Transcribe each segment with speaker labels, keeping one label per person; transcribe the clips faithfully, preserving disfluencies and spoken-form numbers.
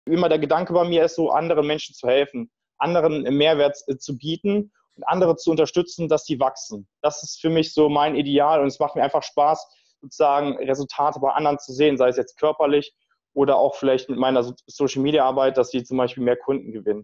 Speaker 1: Immer der Gedanke bei mir ist so, anderen Menschen zu helfen, anderen Mehrwert äh, zu bieten und andere zu unterstützen, dass sie wachsen. Das ist für mich so mein Ideal und es macht mir einfach Spaß, sozusagen Resultate bei anderen zu sehen, sei es jetzt körperlich oder auch vielleicht mit meiner Social-Media-Arbeit, dass sie zum Beispiel mehr Kunden gewinnen.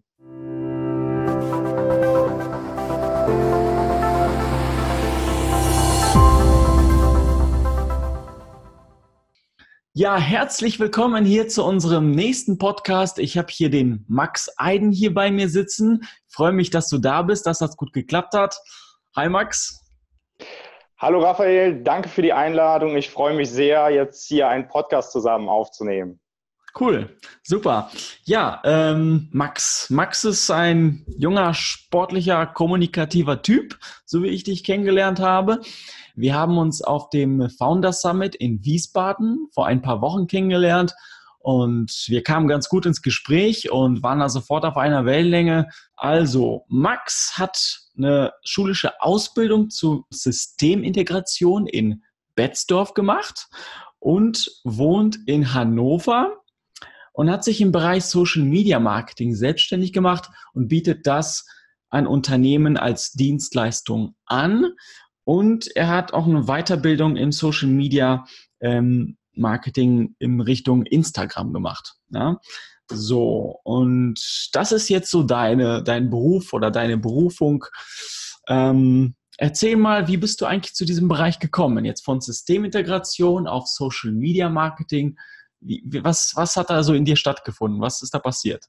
Speaker 2: Ja, herzlich willkommen hier zu unserem nächsten Podcast. Ich habe hier den Max Eiden hier bei mir sitzen. Ich freue mich, dass du da bist, dass das gut geklappt hat. Hi Max.
Speaker 1: Hallo Raphael, danke für die Einladung. Ich freue mich sehr, jetzt hier einen Podcast zusammen aufzunehmen.
Speaker 2: Cool, super. Ja, ähm, Max. Max ist ein junger, sportlicher, kommunikativer Typ, so wie ich dich kennengelernt habe. Wir haben uns auf dem Founders Summit in Wiesbaden vor ein paar Wochen kennengelernt und wir kamen ganz gut ins Gespräch und waren da sofort auf einer Wellenlänge. Also, Max hat eine schulische Ausbildung zur Systemintegration in Betzdorf gemacht und wohnt in Hannover und hat sich im Bereich Social Media Marketing selbstständig gemacht und bietet das an Unternehmen als Dienstleistung an. Und er hat auch eine Weiterbildung im Social Media ähm, Marketing in Richtung Instagram gemacht. Ja? So, und das ist jetzt so deine, dein Beruf oder deine Berufung. Ähm, erzähl mal, wie bist du eigentlich zu diesem Bereich gekommen? Jetzt von Systemintegration auf Social Media Marketing. Wie, was, was hat da so in dir stattgefunden? Was ist da passiert?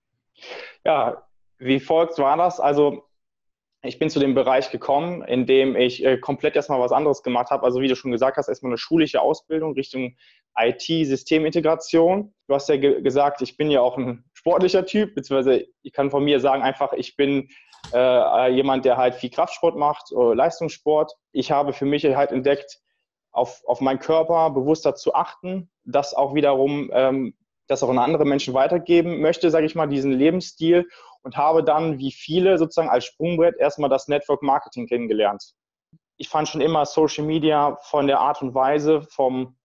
Speaker 1: Ja, wie folgt war das? Also ich bin zu dem Bereich gekommen, in dem ich äh, komplett erstmal was anderes gemacht habe. Also wie du schon gesagt hast, erstmal eine schulische Ausbildung Richtung I T-Systemintegration. Du hast ja ge- gesagt, ich bin ja auch ein sportlicher Typ, beziehungsweise ich kann von mir sagen einfach, ich bin äh, jemand, der halt viel Kraftsport macht, äh, Leistungssport. Ich habe für mich halt entdeckt, auf, auf meinen Körper bewusster zu achten, das auch wiederum, ähm, das auch an andere Menschen weitergeben möchte, sage ich mal, diesen Lebensstil. Und habe dann, wie viele, sozusagen als Sprungbrett erstmal das Network Marketing kennengelernt. Ich fand schon immer Social Media von der Art und Weise, vom,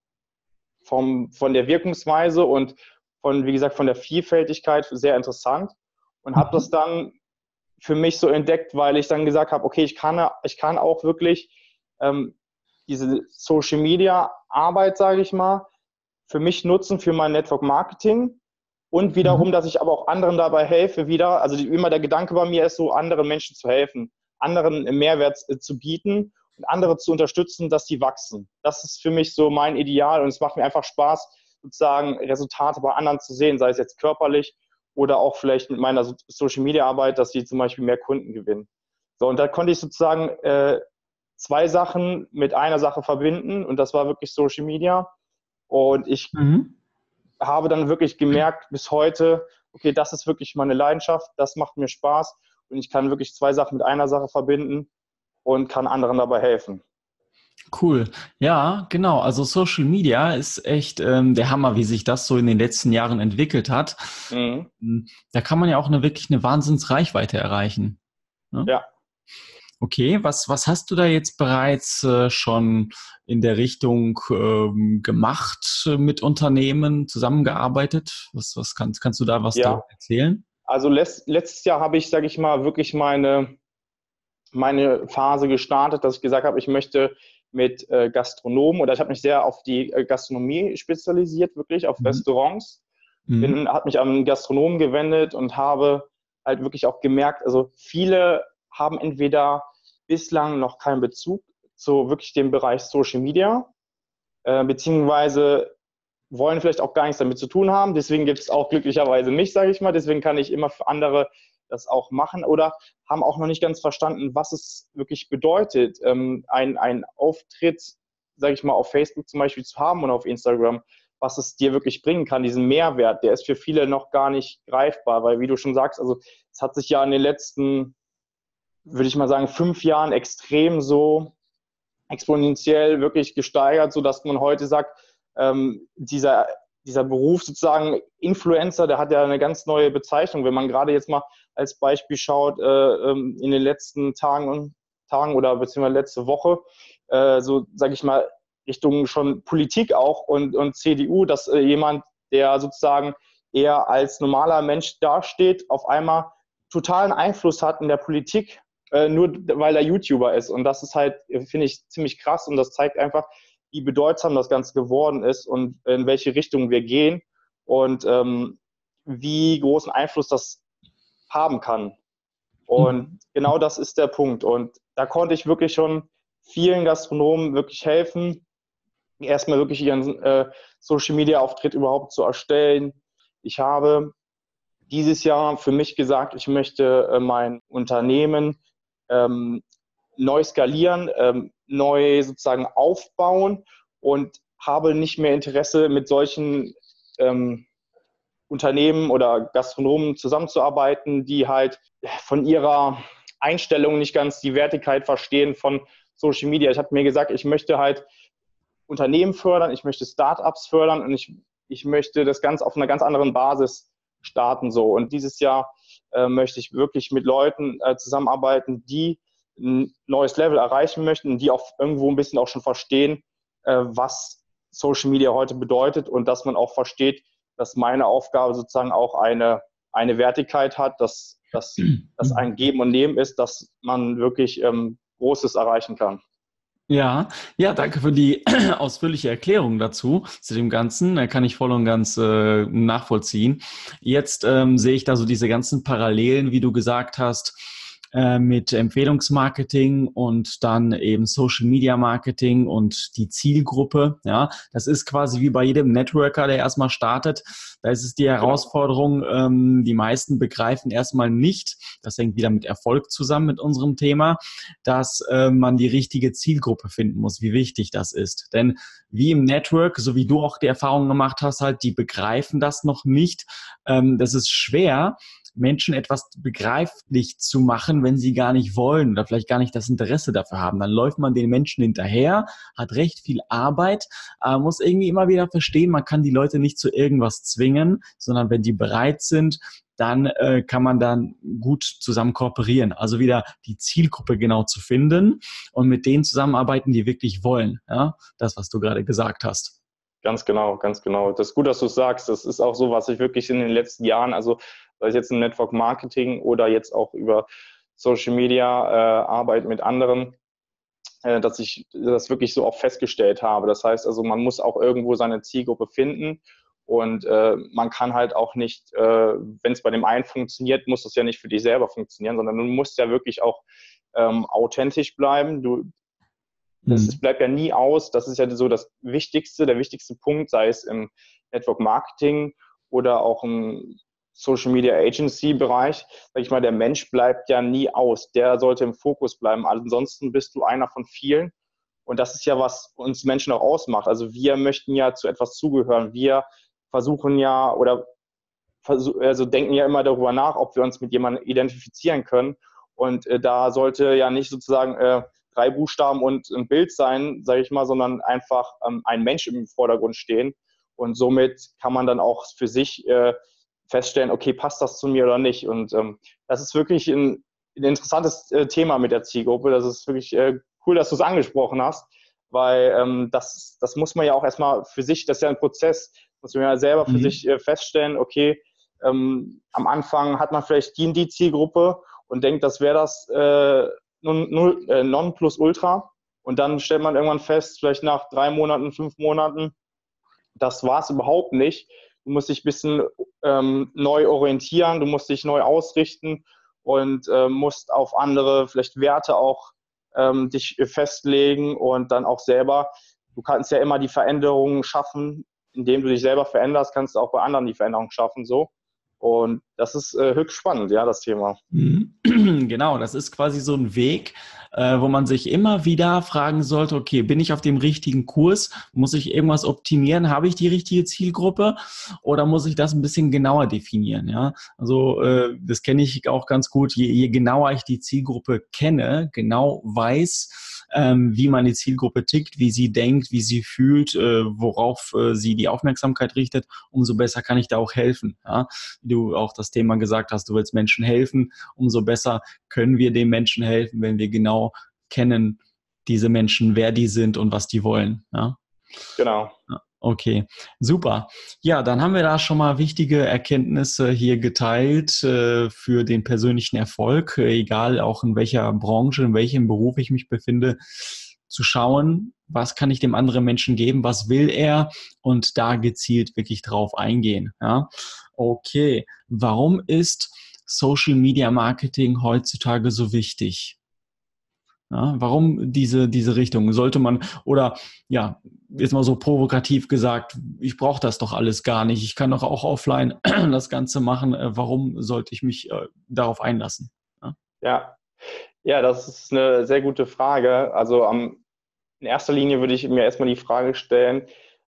Speaker 1: vom, von der Wirkungsweise und von, wie gesagt, von der Vielfältigkeit sehr interessant und habe das dann für mich so entdeckt, weil ich dann gesagt habe, okay, ich kann, ich kann auch wirklich ähm, diese Social Media Arbeit, sage ich mal, für mich nutzen, für mein Network Marketing. Und wiederum, dass ich aber auch anderen dabei helfe, wieder, also die, immer der Gedanke bei mir ist so, anderen Menschen zu helfen, anderen Mehrwert äh, zu bieten und andere zu unterstützen, dass sie wachsen. Das ist für mich so mein Ideal und es macht mir einfach Spaß, sozusagen Resultate bei anderen zu sehen, sei es jetzt körperlich oder auch vielleicht mit meiner Social-Media-Arbeit, dass sie zum Beispiel mehr Kunden gewinnen. So, und da konnte ich sozusagen äh, zwei Sachen mit einer Sache verbinden und das war wirklich Social Media. Und ich
Speaker 2: Mhm.
Speaker 1: habe dann wirklich gemerkt bis heute, okay, das ist wirklich meine Leidenschaft, das macht mir Spaß und ich kann wirklich zwei Sachen mit einer Sache verbinden und kann anderen dabei helfen.
Speaker 2: Cool. Ja, genau. Also Social Media ist echt ähm, der Hammer, wie sich das so in den letzten Jahren entwickelt hat.
Speaker 1: Mhm.
Speaker 2: Da kann man ja auch eine wirklich eine Wahnsinnsreichweite erreichen. Ne?
Speaker 1: Ja.
Speaker 2: Okay, was, was hast du da jetzt bereits äh, schon in der Richtung ähm, gemacht äh, mit Unternehmen, zusammengearbeitet? Was, was kannst, kannst du da was
Speaker 1: Ja,
Speaker 2: darüber erzählen?
Speaker 1: also letzt, letztes Jahr habe ich, sage ich mal, wirklich meine, meine Phase gestartet, dass ich gesagt habe, ich möchte mit äh, Gastronomen oder ich habe mich sehr auf die äh, Gastronomie spezialisiert, wirklich auf
Speaker 2: Mhm.
Speaker 1: Restaurants.
Speaker 2: Mhm.
Speaker 1: Bin, habe mich an Gastronomen gewendet und habe halt wirklich auch gemerkt, also viele haben entweder bislang noch keinen Bezug zu wirklich dem Bereich Social Media, äh, beziehungsweise wollen vielleicht auch gar nichts damit zu tun haben. Deswegen gibt es auch glücklicherweise mich, sage ich mal. Deswegen kann ich immer für andere das auch machen oder haben auch noch nicht ganz verstanden, was es wirklich bedeutet, ähm, ein, ein Auftritt, sage ich mal, auf Facebook zum Beispiel zu haben und auf Instagram, was es dir wirklich bringen kann, diesen Mehrwert, der ist für viele noch gar nicht greifbar, weil wie du schon sagst, also es hat sich ja in den letzten, würde ich mal sagen, fünf Jahren extrem so exponentiell wirklich gesteigert, sodass man heute sagt, ähm, dieser, dieser Beruf sozusagen Influencer, der hat ja eine ganz neue Bezeichnung. Wenn man gerade jetzt mal als Beispiel schaut, äh, ähm, in den letzten Tagen, Tagen oder beziehungsweise letzte Woche, äh, so sage ich mal, Richtung schon Politik auch und, und C D U, dass äh, jemand, der sozusagen eher als normaler Mensch dasteht, auf einmal totalen Einfluss hat in der Politik, äh, nur weil er YouTuber ist. Und das ist halt, finde ich, ziemlich krass und das zeigt einfach, wie bedeutsam das Ganze geworden ist und in welche Richtung wir gehen und ähm, wie großen Einfluss das haben kann. Und genau das ist der Punkt. Und da konnte ich wirklich schon vielen Gastronomen wirklich helfen, erstmal wirklich ihren äh, Social-Media-Auftritt überhaupt zu erstellen. Ich habe dieses Jahr für mich gesagt, ich möchte äh, mein Unternehmen ähm, neu skalieren, ähm, neu sozusagen aufbauen und habe nicht mehr Interesse, mit solchen ähm, Unternehmen oder Gastronomen zusammenzuarbeiten, die halt von ihrer Einstellung nicht ganz die Wertigkeit verstehen von Social Media. Ich habe mir gesagt, ich möchte halt Unternehmen fördern, ich möchte Startups fördern und ich, ich möchte das Ganze auf einer ganz anderen Basis starten. So. Und dieses Jahr äh, möchte ich wirklich mit Leuten äh, zusammenarbeiten, die ein neues Level erreichen möchten und die auch irgendwo ein bisschen auch schon verstehen, äh, was Social Media heute bedeutet und dass man auch versteht, dass meine Aufgabe sozusagen auch eine, eine Wertigkeit hat, dass, dass, dass ein Geben und Nehmen ist, dass man wirklich ähm, Großes erreichen kann.
Speaker 2: Ja, ja, danke für die ausführliche Erklärung dazu, zu dem Ganzen. Da kann ich voll und ganz äh, nachvollziehen. Jetzt ähm, sehe ich da so diese ganzen Parallelen, wie du gesagt hast, äh, mit Empfehlungsmarketing und dann eben Social Media Marketing und die Zielgruppe. Ja, das ist quasi wie bei jedem Networker, der erstmal startet. Da ist es die Herausforderung, ähm, die meisten begreifen erstmal nicht, das hängt wieder mit Erfolg zusammen mit unserem Thema, dass äh, man die richtige Zielgruppe finden muss, wie wichtig das ist. Denn wie im Network, so wie du auch die Erfahrung gemacht hast, halt, die begreifen das noch nicht. Ähm, das ist schwer, Menschen etwas begreiflich zu machen, wenn sie gar nicht wollen oder vielleicht gar nicht das Interesse dafür haben. Dann läuft man den Menschen hinterher, hat recht viel Arbeit, äh, muss irgendwie immer wieder verstehen, man kann die Leute nicht zu irgendwas zwingen, sondern wenn die bereit sind, dann äh, kann man dann gut zusammen kooperieren. Also wieder die Zielgruppe genau zu finden und mit denen zusammenarbeiten, die wirklich wollen. Ja? Das, was du gerade gesagt hast.
Speaker 1: Ganz genau, ganz genau. Das ist gut, dass du es sagst. Das ist auch so, was ich wirklich in den letzten Jahren, also sei es jetzt im Network Marketing oder jetzt auch über Social Media äh, Arbeit mit anderen, äh, dass ich das wirklich so auch festgestellt habe. Das heißt also, man muss auch irgendwo seine Zielgruppe finden und äh, man kann halt auch nicht, äh, wenn es bei dem einen funktioniert, muss das ja nicht für dich selber funktionieren, sondern du musst ja wirklich auch ähm, authentisch bleiben. Du Das, es bleibt ja nie aus. Das ist ja so das Wichtigste, der wichtigste Punkt, sei es im Network Marketing oder auch im Social Media Agency Bereich. Sag ich mal, der Mensch bleibt ja nie aus. Der sollte im Fokus bleiben. Ansonsten bist du einer von vielen. Und das ist ja, was uns Menschen auch ausmacht. Also wir möchten ja zu etwas zugehören. Wir versuchen ja oder also denken ja immer darüber nach, ob wir uns mit jemandem identifizieren können. Und äh, da sollte ja nicht sozusagen äh, drei Buchstaben und ein Bild sein, sage ich mal, sondern einfach ähm, ein Mensch im Vordergrund stehen. Und somit kann man dann auch für sich äh, feststellen, okay, passt das zu mir oder nicht? Und ähm, das ist wirklich ein, ein interessantes äh, Thema mit der Zielgruppe. Das ist wirklich äh, cool, dass du es angesprochen hast, weil ähm, das, das muss man ja auch erstmal für sich, das ist ja ein Prozess, muss man ja selber für mhm. sich äh, feststellen, okay, ähm, am Anfang hat man vielleicht die und die Zielgruppe und denkt, das wäre das äh, Nonplusultra. Und dann stellt man irgendwann fest, vielleicht nach drei Monaten, fünf Monaten, das war es überhaupt nicht. Du musst dich ein bisschen ähm, neu orientieren, du musst dich neu ausrichten und äh, musst auf andere vielleicht Werte auch ähm, dich festlegen und dann auch selber, du kannst ja immer die Veränderungen schaffen, indem du dich selber veränderst, kannst du auch bei anderen die Veränderung schaffen, so. Und das ist äh, höchst spannend, ja, das Thema.
Speaker 2: Genau, das ist quasi so ein Weg, äh, wo man sich immer wieder fragen sollte, okay, bin ich auf dem richtigen Kurs? Muss ich irgendwas optimieren? Habe ich die richtige Zielgruppe? Oder muss ich das ein bisschen genauer definieren? Ja, also äh, das kenne ich auch ganz gut. Je, je genauer ich die Zielgruppe kenne, genau weiß, ähm, wie meine Zielgruppe tickt, wie sie denkt, wie sie fühlt, äh, worauf äh, sie die Aufmerksamkeit richtet, umso besser kann ich da auch helfen. Ja? Wie du auch das Thema gesagt hast, du willst Menschen helfen, umso besser können wir den Menschen helfen, wenn wir genau kennen, diese Menschen, wer die sind und was die wollen. Ja?
Speaker 1: Genau.
Speaker 2: Ja. Okay, super. Ja, dann haben wir da schon mal wichtige Erkenntnisse hier geteilt äh, für den persönlichen Erfolg, äh, egal auch in welcher Branche, in welchem Beruf ich mich befinde, zu schauen, was kann ich dem anderen Menschen geben, was will er und da gezielt wirklich drauf eingehen. Ja? Okay, warum ist Social Media Marketing heutzutage so wichtig? Ja, warum diese, diese Richtung? Sollte man, oder ja, jetzt mal so provokativ gesagt, ich brauche das doch alles gar nicht. Ich kann doch auch offline das Ganze machen. Äh, Warum sollte ich mich äh, darauf einlassen? Ja.
Speaker 1: Ja, ja, das ist eine sehr gute Frage. Also am, in erster Linie würde ich mir erstmal die Frage stellen,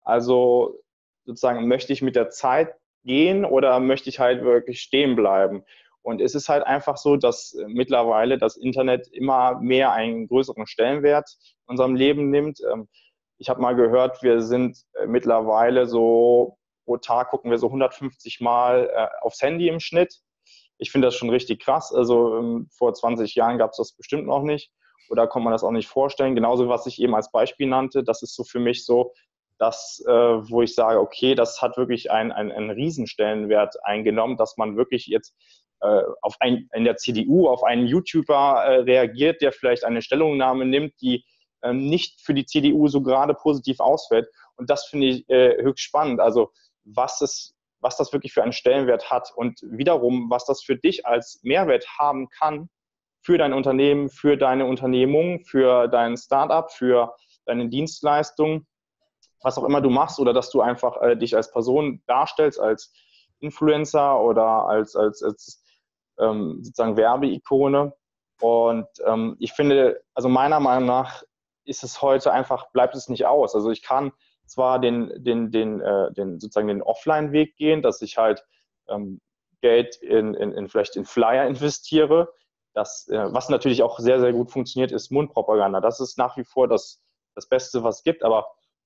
Speaker 1: also sozusagen, möchte ich mit der Zeit gehen oder möchte ich halt wirklich stehen bleiben? Und es ist halt einfach so, dass mittlerweile das Internet immer mehr einen größeren Stellenwert in unserem Leben nimmt. Ähm, Ich habe mal gehört, wir sind äh, mittlerweile so, pro Tag gucken wir so hundertfünfzig Mal äh, aufs Handy im Schnitt. Ich finde das schon richtig krass. Also ähm, vor zwanzig Jahren gab es das bestimmt noch nicht. Oder kann man das auch nicht vorstellen. Genauso, was ich eben als Beispiel nannte, das ist so für mich so, das, äh, wo ich sage, okay, das hat wirklich einen, einen, einen Riesenstellenwert eingenommen, dass man wirklich jetzt äh, auf ein, in der C D U auf einen YouTuber äh, reagiert, der vielleicht eine Stellungnahme nimmt, die äh, nicht für die C D U so gerade positiv ausfällt. Und das finde ich äh, höchst spannend. Also was es was das wirklich für einen Stellenwert hat und wiederum, was das für dich als Mehrwert haben kann für dein Unternehmen, für deine Unternehmung, für dein Startup, für deine Dienstleistung, was auch immer du machst oder dass du einfach äh, dich als Person darstellst, als Influencer oder als, als, als ähm, sozusagen Werbeikone. Und ähm, ich finde, also meiner Meinung nach ist es heute einfach, bleibt es nicht aus. Also ich kann zwar den, den, den, äh, den sozusagen den Offline-Weg gehen, dass ich halt ähm, Geld in, in, in vielleicht in Flyer investiere. Das, äh, was natürlich auch sehr, sehr gut funktioniert, ist Mundpropaganda. Das ist nach wie vor das, das Beste, was es gibt. Aber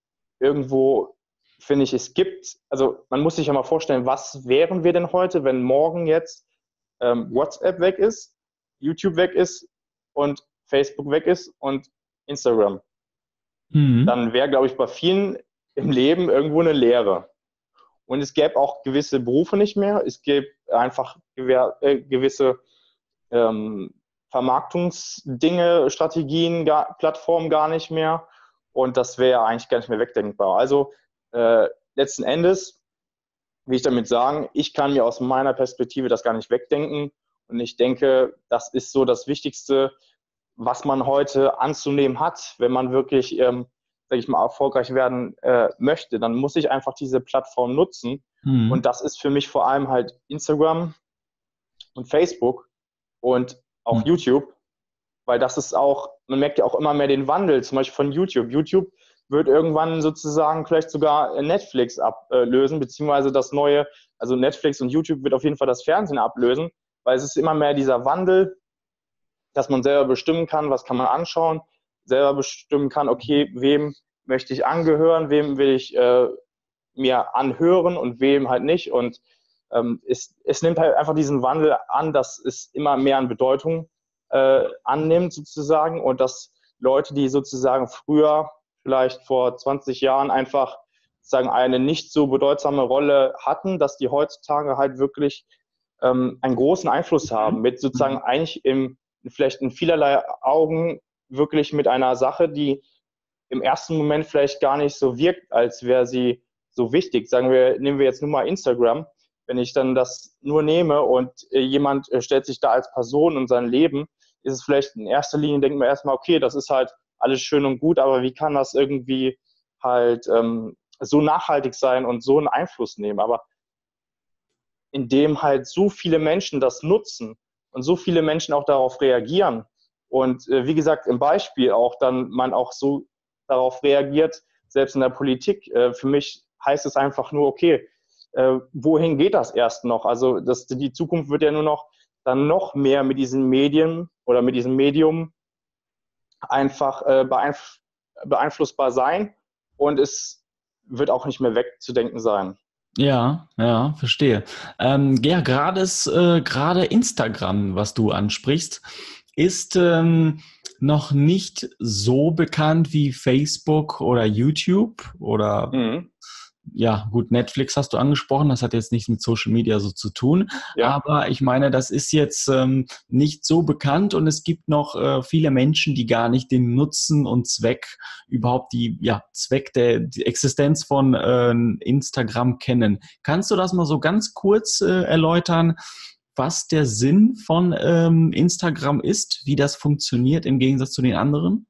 Speaker 1: irgendwo finde ich, es gibt, also man muss sich ja mal vorstellen, was wären wir denn heute, wenn morgen jetzt ähm, WhatsApp weg ist, YouTube weg ist und Facebook weg ist und Instagram.
Speaker 2: Mhm.
Speaker 1: Dann wäre, glaube ich, bei vielen im Leben irgendwo eine Leere. Und es gäbe auch gewisse Berufe nicht mehr. Es gäbe einfach gewehr, äh, gewisse ähm, Vermarktungsdinge, Strategien, gar, Plattformen gar nicht mehr. Und das wäre eigentlich gar nicht mehr wegdenkbar. Also äh, letzten Endes, wie ich damit sagen, ich kann mir aus meiner Perspektive das gar nicht wegdenken. Und ich denke, das ist so das Wichtigste, was man heute anzunehmen hat, wenn man wirklich, ähm, sage ich mal, erfolgreich werden äh, möchte. Dann muss ich einfach diese Plattform nutzen. Und
Speaker 2: Mhm.
Speaker 1: das ist für mich vor allem halt Instagram und Facebook und auch
Speaker 2: Mhm.
Speaker 1: YouTube, weil das ist auch, man merkt ja auch immer mehr den Wandel, zum Beispiel von YouTube. YouTube wird irgendwann sozusagen vielleicht sogar Netflix ablösen, beziehungsweise das neue, also Netflix und YouTube wird auf jeden Fall das Fernsehen ablösen, weil es ist immer mehr dieser Wandel, dass man selber bestimmen kann, was kann man anschauen, selber bestimmen kann, okay, wem möchte ich angehören, wem will ich äh, mir anhören und wem halt nicht. Und ähm, es, es nimmt halt einfach diesen Wandel an, dass es immer mehr an Bedeutung äh, annimmt sozusagen und dass Leute, die sozusagen früher, vielleicht vor zwanzig Jahren einfach sozusagen eine nicht so bedeutsame Rolle hatten, dass die heutzutage halt wirklich ähm, einen großen Einfluss haben, mit sozusagen
Speaker 2: Mhm.
Speaker 1: eigentlich im, vielleicht in vielerlei Augen wirklich mit einer Sache, die im ersten Moment vielleicht gar nicht so wirkt, als wäre sie so wichtig. Sagen wir, nehmen wir jetzt nur mal Instagram. Wenn ich dann das nur nehme und äh, jemand äh, stellt sich da als Person und sein Leben, ist es vielleicht in erster Linie, denken wir erstmal, okay, das ist halt alles schön und gut, aber wie kann das irgendwie halt ähm, so nachhaltig sein und so einen Einfluss nehmen? Aber indem halt so viele Menschen das nutzen und so viele Menschen auch darauf reagieren und äh, wie gesagt im Beispiel auch dann man auch so darauf reagiert, selbst in der Politik. Äh, für mich heißt es einfach nur, okay, äh, wohin geht das erst noch? Also das, die Zukunft wird ja nur noch dann noch mehr mit diesen Medien oder mit diesem Medium einfach äh, beeinf beeinflussbar sein und es wird auch nicht mehr wegzudenken sein.
Speaker 2: Ja, ja, verstehe. Ähm, ja, gerade ist, äh, gerade Instagram, was du ansprichst, ist ähm, noch nicht so bekannt wie Facebook oder YouTube oder
Speaker 1: Mhm.
Speaker 2: ja, gut, Netflix hast du angesprochen, das hat jetzt nichts mit Social Media so zu tun,
Speaker 1: Ja.
Speaker 2: aber ich meine, das ist jetzt ähm, nicht so bekannt und es gibt noch äh, viele Menschen, die gar nicht den Nutzen und Zweck, überhaupt die, ja, Zweck der die Existenz von äh, Instagram kennen. Kannst du das mal so ganz kurz äh, erläutern, was der Sinn von ähm, Instagram ist, wie das funktioniert im Gegensatz zu den anderen?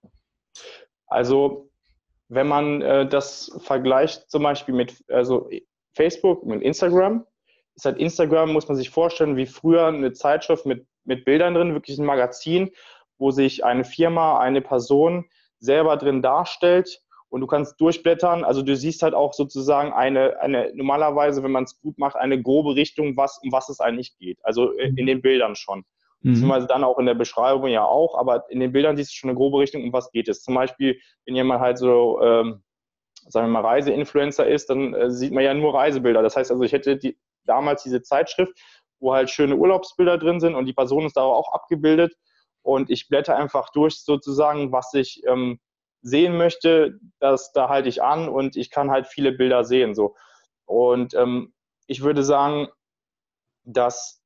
Speaker 1: Also wenn man äh, das vergleicht zum Beispiel mit also Facebook, mit Instagram, ist halt Instagram, muss man sich vorstellen, wie früher eine Zeitschrift mit, mit Bildern drin, wirklich ein Magazin, wo sich eine Firma, eine Person selber drin darstellt und du kannst durchblättern. Also du siehst halt auch sozusagen eine, eine normalerweise, wenn man es gut macht, eine grobe Richtung, was, um was es eigentlich geht. Also äh, in den Bildern schon.
Speaker 2: Mhm.
Speaker 1: Beziehungsweise dann auch in der Beschreibung ja auch, aber in den Bildern siehst du schon eine grobe Richtung, um was geht es. Zum Beispiel, wenn jemand halt so, ähm, sagen wir mal, Reiseinfluencer ist, dann äh, sieht man ja nur Reisebilder. Das heißt also, ich hätte die, damals diese Zeitschrift, wo halt schöne Urlaubsbilder drin sind und die Person ist da auch abgebildet und ich blätter einfach durch sozusagen, was ich ähm, sehen möchte, das da halte ich an und ich kann halt viele Bilder sehen. So. Und ähm, ich würde sagen, dass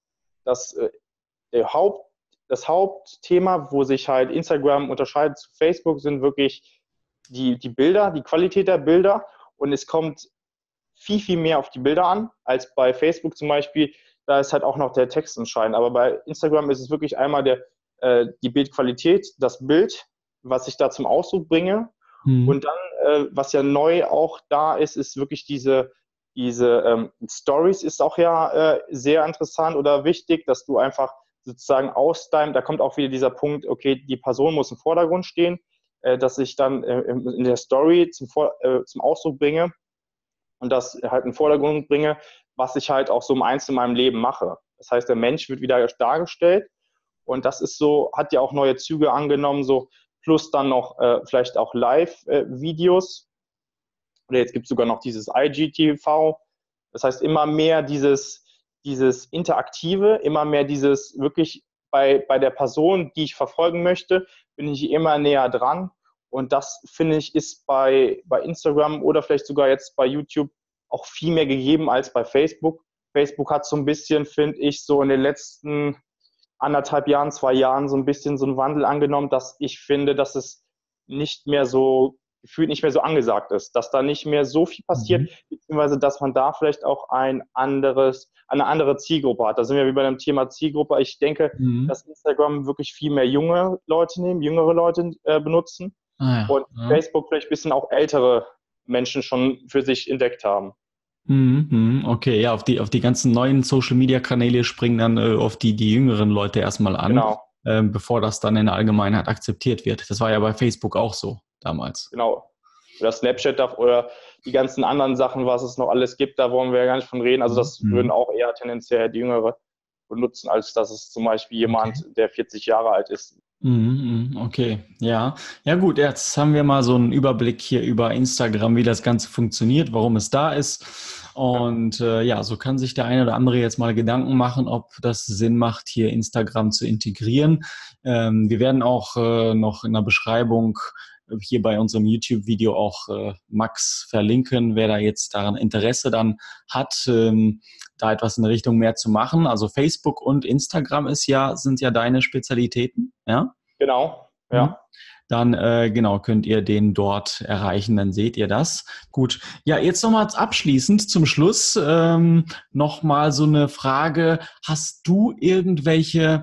Speaker 1: das äh, der Haupt, das Hauptthema, wo sich halt Instagram unterscheidet zu Facebook, sind wirklich die, die Bilder, die Qualität der Bilder. Und es kommt viel, viel mehr auf die Bilder an, als bei Facebook zum Beispiel. Da ist halt auch noch der Text entscheidend. Aber bei Instagram ist es wirklich einmal der, äh, die Bildqualität, das Bild, was ich da zum Ausdruck bringe.
Speaker 2: Mhm.
Speaker 1: Und dann, äh, was ja neu auch da ist, ist wirklich diese, diese ähm, Stories ist auch ja äh, sehr interessant oder wichtig, dass du einfach sozusagen aus deinem, da kommt auch wieder dieser Punkt, okay, die Person muss im Vordergrund stehen, äh, dass ich dann äh, in der Story zum, Vor äh, zum Ausdruck bringe und das halt in den Vordergrund bringe, was ich halt auch so im Einzelnen in meinem Leben mache. Das heißt, der Mensch wird wieder dargestellt und das ist so, hat ja auch neue Züge angenommen, so plus dann noch äh, vielleicht auch Live-Videos. Oder jetzt gibt es sogar noch dieses I G T V. Das heißt, immer mehr dieses, dieses Interaktive, immer mehr dieses wirklich bei, bei der Person, die ich verfolgen möchte, bin ich immer näher dran. Und das, finde ich, ist bei, bei Instagram oder vielleicht sogar jetzt bei YouTube auch viel mehr gegeben als bei Facebook. Facebook hat so ein bisschen, finde ich, so in den letzten anderthalb Jahren, zwei Jahren so ein bisschen so einen Wandel angenommen, dass ich finde, dass es nicht mehr so, gefühlt nicht mehr so angesagt ist, dass da nicht mehr so viel passiert,
Speaker 2: Mhm.
Speaker 1: beziehungsweise dass man da vielleicht auch ein anderes, eine andere Zielgruppe hat. Da sind wir wie bei dem Thema Zielgruppe. Ich denke,
Speaker 2: Mhm.
Speaker 1: dass Instagram wirklich viel mehr junge Leute nehmen, jüngere Leute äh, benutzen
Speaker 2: Ah ja.
Speaker 1: und
Speaker 2: Ja.
Speaker 1: Facebook vielleicht ein bisschen auch ältere Menschen schon für sich entdeckt haben.
Speaker 2: Mhm, mhm. Okay, ja, auf die, auf die ganzen neuen Social Media Kanäle springen dann äh, auf die, die jüngeren Leute erstmal an,
Speaker 1: Genau.
Speaker 2: ähm, bevor das dann in der Allgemeinheit akzeptiert wird. Das war ja bei Facebook auch so damals.
Speaker 1: Genau. Oder Snapchat darf, oder die ganzen anderen Sachen, was es noch alles gibt, da wollen wir ja gar nicht von reden. Also das würden
Speaker 2: Mhm.
Speaker 1: auch eher tendenziell die Jüngere benutzen, als dass es zum Beispiel
Speaker 2: Okay.
Speaker 1: jemand, der vierzig Jahre alt ist.
Speaker 2: Mhm, mhm. Okay, ja. Ja gut, jetzt haben wir mal so einen Überblick hier über Instagram, wie das Ganze funktioniert, warum es da ist.
Speaker 1: Ja,
Speaker 2: Und äh, ja, so kann sich der eine oder andere jetzt mal Gedanken machen, ob das Sinn macht, hier Instagram zu integrieren. Ähm, wir werden auch äh, noch in der Beschreibung äh, hier bei unserem YouTube-Video auch äh, Max verlinken, wer da jetzt daran Interesse dann hat, ähm, da etwas in der Richtung mehr zu machen. Also Facebook und Instagram ist ja, sind ja deine Spezialitäten, ja?
Speaker 1: genau.
Speaker 2: Mhm.
Speaker 1: Ja.
Speaker 2: Dann äh, genau könnt ihr den dort erreichen, dann seht ihr das. Gut, ja, jetzt nochmal abschließend zum Schluss ähm, nochmal so eine Frage. Hast du irgendwelche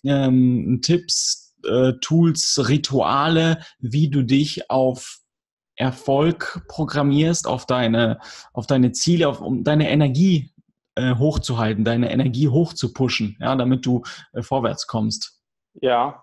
Speaker 2: ähm, Tipps, äh, Tools, Rituale, wie du dich auf Erfolg programmierst, auf deine, auf deine Ziele, auf, um deine Energie äh, hochzuhalten, deine Energie hochzupushen, ja, damit du äh, vorwärts kommst?
Speaker 1: Ja.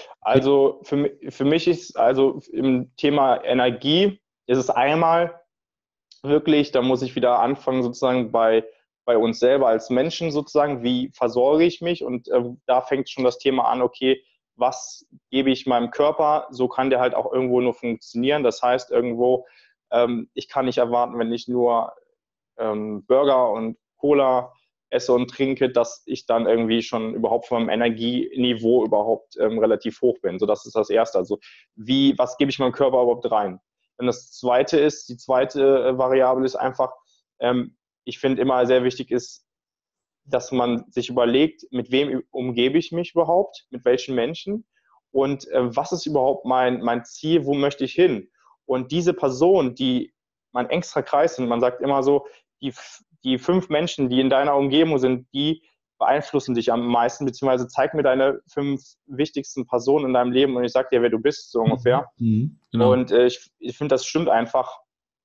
Speaker 1: Also für, mi- für mich ist also im Thema Energie ist es einmal wirklich, da muss ich wieder anfangen sozusagen bei, bei uns selber als Menschen sozusagen, wie versorge ich mich? Und äh, da fängt schon das Thema an, okay, was gebe ich meinem Körper? So kann der halt auch irgendwo nur funktionieren. Das heißt irgendwo, ähm, ich kann nicht erwarten, wenn ich nur ähm, Burger und Cola esse und trinke, dass ich dann irgendwie schon überhaupt vom Energieniveau überhaupt ähm, relativ hoch bin. So, das ist das Erste. Also wie, was gebe ich meinem Körper überhaupt rein? Und das Zweite ist, die zweite äh, Variable ist einfach, ähm, ich finde immer sehr wichtig ist, dass man sich überlegt, mit wem umgebe ich mich überhaupt, mit welchen Menschen und äh, was ist überhaupt mein, mein Ziel, wo möchte ich hin? Und diese Person, die mein engster Kreis sind, man sagt immer so, die, die fünf Menschen, die in deiner Umgebung sind, die beeinflussen dich am meisten, beziehungsweise zeig mir deine fünf wichtigsten Personen in deinem Leben und ich sag dir, wer du bist, so ungefähr.
Speaker 2: Mhm, genau.
Speaker 1: Und äh, ich, ich finde, das stimmt einfach,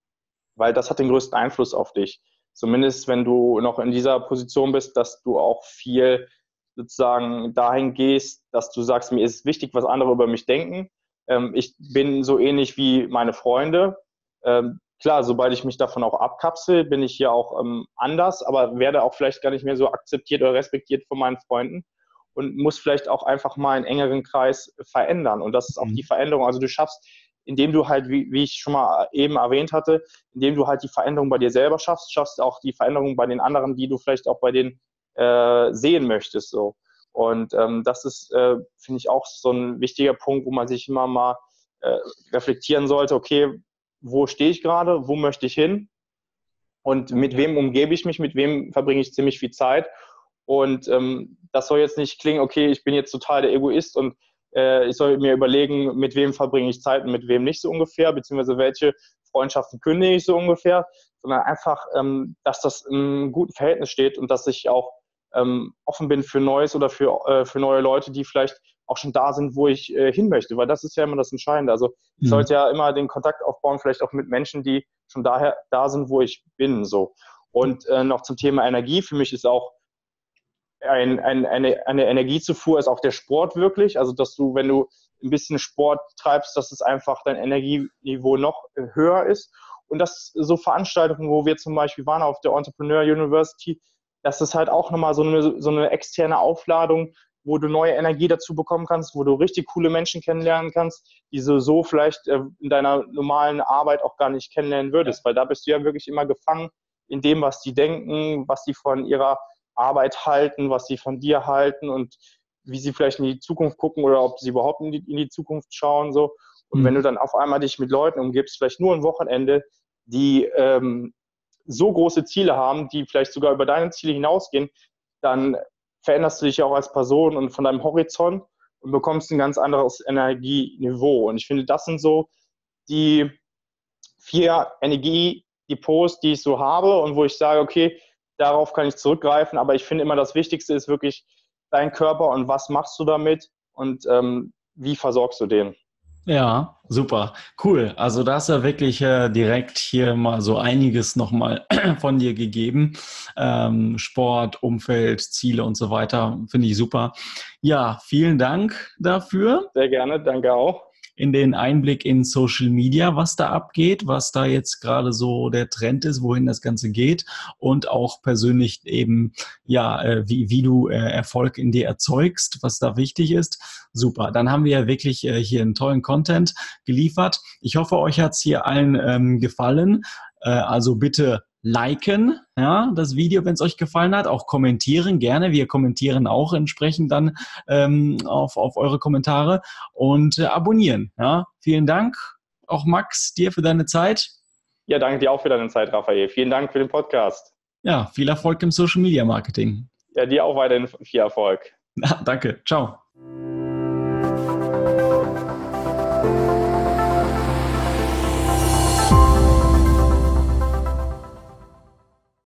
Speaker 1: weil das hat den größten Einfluss auf dich. Zumindest, wenn du noch in dieser Position bist, dass du auch viel sozusagen dahin gehst, dass du sagst, mir ist wichtig, was andere über mich denken. Ähm, ich bin so ähnlich wie meine Freunde. Ähm, klar, sobald ich mich davon auch abkapsel, bin ich hier auch ähm, anders, aber werde auch vielleicht gar nicht mehr so akzeptiert oder respektiert von meinen Freunden und muss vielleicht auch einfach mal einen engeren Kreis verändern. Und das ist auch
Speaker 2: Mhm.
Speaker 1: die Veränderung. Also du schaffst, indem du halt, wie, wie ich schon mal eben erwähnt hatte, indem du halt die Veränderung bei dir selber schaffst, schaffst du auch die Veränderung bei den anderen, die du vielleicht auch bei denen äh, sehen möchtest. So. Und ähm, das ist, äh, finde ich, auch so ein wichtiger Punkt, wo man sich immer mal äh, reflektieren sollte, okay, wo stehe ich gerade, wo möchte ich hin und mit wem umgebe ich mich, mit wem verbringe ich ziemlich viel Zeit. Und ähm, das soll jetzt nicht klingen, okay, ich bin jetzt total der Egoist und äh, ich soll mir überlegen, mit wem verbringe ich Zeit und mit wem nicht so ungefähr, beziehungsweise welche Freundschaften kündige ich so ungefähr, sondern einfach, ähm, dass das im guten Verhältnis steht und dass ich auch ähm, offen bin für Neues oder für, äh, für neue Leute, die vielleicht auch schon da sind, wo ich äh, hin möchte, weil das ist ja immer das Entscheidende. Also ich
Speaker 2: Mhm.
Speaker 1: sollte ja immer den Kontakt aufbauen, vielleicht auch mit Menschen, die schon daher da sind, wo ich bin. So. Und äh, noch zum Thema Energie. Für mich ist auch ein, ein, eine, eine Energiezufuhr ist auch der Sport wirklich. Also dass du, wenn du ein bisschen Sport treibst, dass es einfach dein Energieniveau noch höher ist. Und das so Veranstaltungen, wo wir zum Beispiel waren auf der Entrepreneur University, das ist halt auch nochmal so eine, so eine externe Aufladung, wo du neue Energie dazu bekommen kannst, wo du richtig coole Menschen kennenlernen kannst, die du so vielleicht in deiner normalen Arbeit auch gar nicht kennenlernen würdest. Weil da bist du ja wirklich immer gefangen in dem, was die denken, was die von ihrer Arbeit halten, was sie von dir halten und wie sie vielleicht in die Zukunft gucken oder ob sie überhaupt in die, in die Zukunft schauen. So. Und
Speaker 2: Mhm.
Speaker 1: wenn du dann auf einmal dich mit Leuten umgibst, vielleicht nur ein Wochenende, die ähm, so große Ziele haben, die vielleicht sogar über deine Ziele hinausgehen, dann veränderst du dich ja auch als Person und von deinem Horizont und bekommst ein ganz anderes Energieniveau. Und ich finde, das sind so die vier Energiedepots, die ich so habe und wo ich sage, okay, darauf kann ich zurückgreifen, aber ich finde immer, das Wichtigste ist wirklich dein Körper und was machst du damit und ähm, wie versorgst du den?
Speaker 2: Ja, super, cool. Also da hast du ja wirklich äh, direkt hier mal so einiges nochmal von dir gegeben. Ähm, Sport, Umfeld, Ziele und so weiter, finde ich super. Ja, vielen Dank dafür.
Speaker 1: Sehr gerne, danke auch.
Speaker 2: In den Einblick in Social Media, was da abgeht, was da jetzt gerade so der Trend ist, wohin das Ganze geht und auch persönlich eben, ja, äh, wie, wie du äh, Erfolg in dir erzeugst, was da wichtig ist. Super, dann haben wir ja wirklich äh, hier einen tollen Content geliefert. Ich hoffe, euch hat's hier allen ähm, gefallen. Äh, also bitte liken, ja, das Video, wenn es euch gefallen hat, auch kommentieren gerne. Wir kommentieren auch entsprechend dann ähm, auf, auf eure Kommentare und äh, abonnieren. Ja, vielen Dank, auch Max, dir für deine Zeit.
Speaker 1: Ja, danke dir auch für deine Zeit, Raphael. Vielen Dank für den Podcast.
Speaker 2: Ja, viel Erfolg im Social Media Marketing.
Speaker 1: Ja, dir auch weiterhin viel Erfolg.
Speaker 2: Ja, danke, ciao.